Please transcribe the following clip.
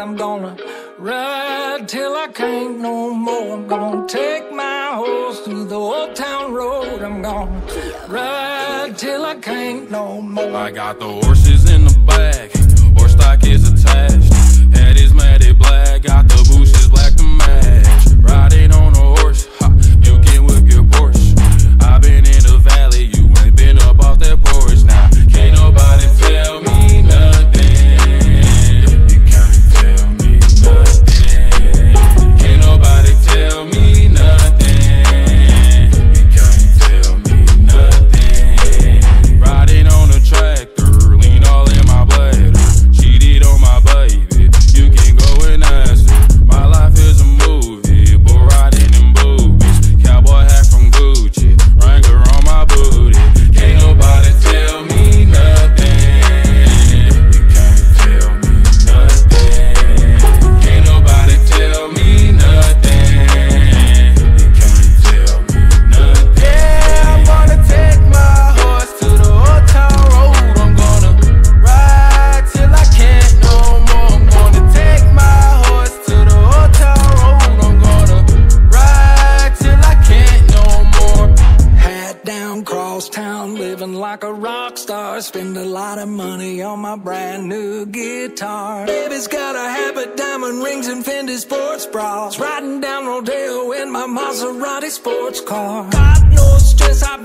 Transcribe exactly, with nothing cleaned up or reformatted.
I'm gonna ride till I can't no more. I'm gonna take my horse through the old town road. I'm gonna ride till I can't no more. I got the horses in the back, horse stock is attached. Head is matted black, got the bushes black to match. Riding on a horse, ha, you can whip your Porsche. I've been in the valley, you ain't been up off that porch. Now, can't nobody tell me nothing. You can't tell me nothing. Can't nobody tell me nothing. You can't tell me nothing. Riding on a tractor, lean all in my bladder. Cheated on my baby, you can go and ask her. My life is a movie, but riding in boobies. Cowboy hat from Gucci, Wrangler on my booty. Can't nobody tell me nothing. You can't tell me nothing. Can't nobody tell me nothing. You can't tell me nothing. Yeah, I'm gonna take my horse to the old town road. I'm gonna ride till I can't no more. I'm gonna take my horse to the old town road. I'm gonna ride till I can't no more. Hat down, cross town, living like a rock star. Spend a lot of money on my brand new guitar. Baby's got a habit, diamond rings and Fendi sports bras. Riding down Rodeo in my Maserati sports car. Got no stress, I